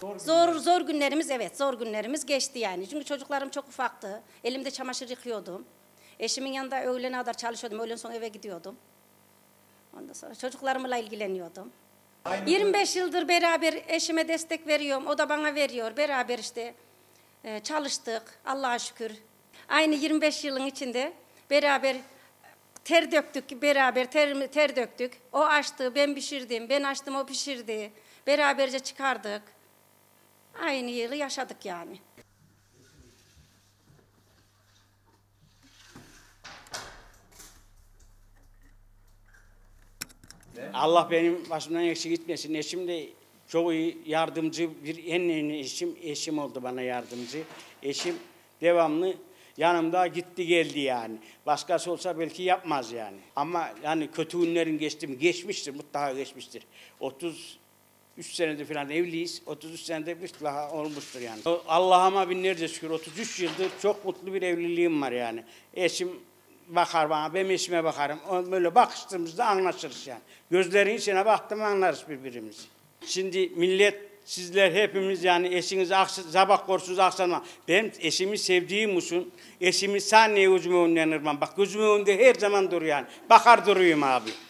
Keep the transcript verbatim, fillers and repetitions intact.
Zor zor günlerimiz evet zor günlerimiz geçti yani. Çünkü çocuklarım çok ufaktı. Elimde çamaşır yıkıyordum. Eşimin yanında öğlene kadar çalışıyordum. Öğlen sonra eve gidiyordum. Ondan sonra çocuklarımla ilgileniyordum. Aynı yirmi beş yıldır beraber eşime destek veriyorum. O da bana veriyor. Beraber işte e, çalıştık. Allah'a şükür. Aynı yirmi beş yılın içinde beraber ter döktük. Beraber ter, ter döktük. O açtı, ben pişirdim. Ben açtım, o pişirdi. Beraberce çıkardık. Aynı yılı yaşadık yani. Allah benim başımdan eksik gitmesin. Eşim de çok iyi yardımcı, bir en iyi eşim, eşim oldu bana yardımcı. Eşim devamlı yanımda gitti geldi yani. Başkası olsa belki yapmaz yani. Ama yani kötü günlerin geçti mi? Geçmiştir, mutlaka geçmiştir. otuz üç senedir falan evliyiz. otuz üç senedir mutlaka olmuştur yani. Allah'ıma binlerce şükür otuz üç yıldır çok mutlu bir evliliğim var yani. Eşim bakar bana, ben eşime bakarım. Böyle bakıştığımızda anlaşırız yani. Gözlerin içine baktım anlarız birbirimizi. Şimdi millet, sizler hepimiz yani eşiniz sabah korsunuz akşam. Ben eşimi sevdiğim için, eşimi saniye gözüme önüne. Bak gözüme önünde her zaman duruyor yani. Bakar duruyum abi.